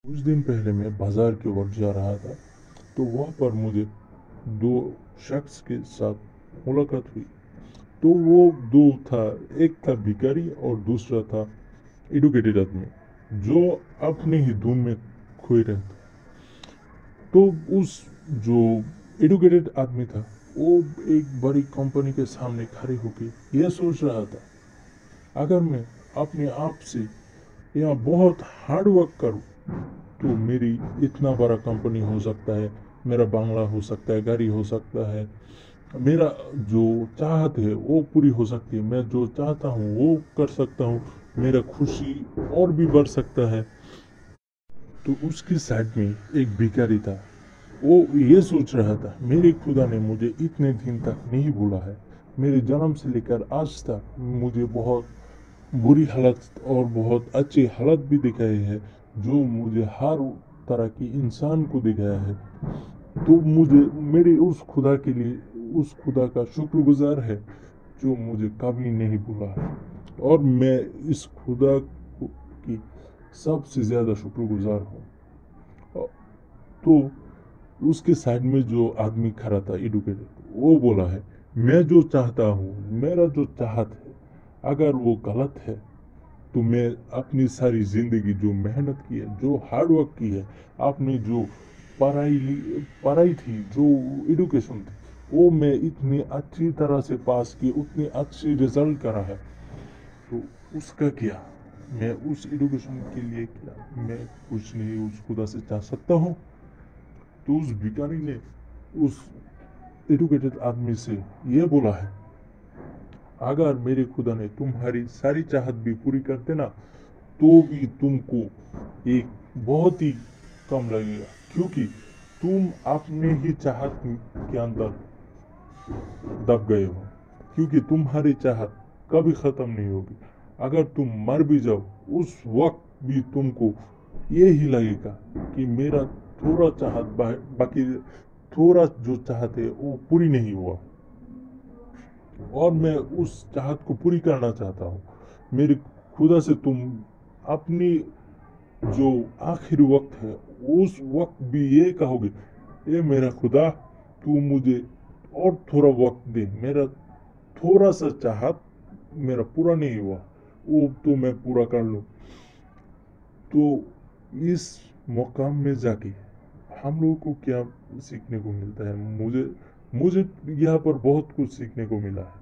कुछ दिन पहले मैं बाजार की ओर जा रहा था तो वहाँ पर मुझे दो शख्स के साथ मुलाकात हुई। तो वो दो था, एक था भिखारी और दूसरा था एडुकेटेड आदमी जो अपने ही धुन में खोए रहता। तो उस जो एडुकेटेड आदमी था वो एक बड़ी कंपनी के सामने खड़े होकर यह सोच रहा था, अगर मैं अपने आप से यहाँ बहुत हार्ड वर्क करूँ तो मेरी इतना बड़ा कंपनी हो सकता है, मेरा बंगला हो सकता है, गाड़ी हो सकता है, मेरा जो चाहत है वो पूरी हो सकती है, मैं जो चाहता हूँ वो कर सकता हूँ, मेरा खुशी और भी बढ़ सकता है। तो उसकी साइड में एक भिखारी था। वो ये सोच रहा था, मेरे खुदा ने मुझे इतने दिन तक नहीं भूला है, मेरे जन्म से लेकर आज तक मुझे बहुत बुरी हालत और बहुत अच्छी हालत भी दिखाई है, जो मुझे हर तरह की इंसान को दिखाया है। तो मुझे मेरे उस खुदा के लिए, उस खुदा का शुक्रगुजार है जो मुझे कभी नहीं भूला है। और मैं इस खुदा की सबसे ज़्यादा शुक्रगुजार हूँ। तो उसके साइड में जो आदमी खड़ा था एडुकेटेड, वो बोला है, मैं जो चाहता हूँ, मेरा जो चाहत है, अगर वो गलत है तो मैं अपनी सारी जिंदगी जो मेहनत की है, जो हार्ड वर्क की है, आपने जो पढ़ाई पढ़ाई थी, जो एडुकेशन थी, वो मैं इतनी अच्छी तरह से पास की, उतनी अच्छी रिजल्ट करा है, तो उसका क्या, मैं उस एडुकेशन के लिए क्या मैं कुछ नहीं उस खुदा से चाह सकता हूँ। तो उस भिखारी ने उस एडुकेटेड आदमी से ये बोला है, अगर मेरे खुदा ने तुम्हारी सारी चाहत भी पूरी कर देना तो भी तुमको एक बहुत ही कम लगेगा, क्योंकि तुम अपने ही चाहत के अंदर दब गए हो, क्योंकि तुम्हारी चाहत कभी खत्म नहीं होगी। अगर तुम मर भी जाओ उस वक्त भी तुमको ये ही लगेगा कि मेरा थोड़ा चाहत बाकी, थोड़ा जो चाहत है वो पूरी नहीं हुआ और मैं उस चाहत को पूरी करना चाहता हूँ। मेरे खुदा से तुम अपनी जो आखिरी वक्त है उस वक्त भी ये कहोगे, ये मेरा खुदा, तू मुझे और थोड़ा वक्त दे, मेरा थोड़ा सा चाहत मेरा पूरा नहीं हुआ, वो तो मैं पूरा कर लूँ। तो इस मुकाम में जाके हम लोगों को क्या सीखने को मिलता है? मुझे मुझे यहाँ पर बहुत कुछ सीखने को मिला है।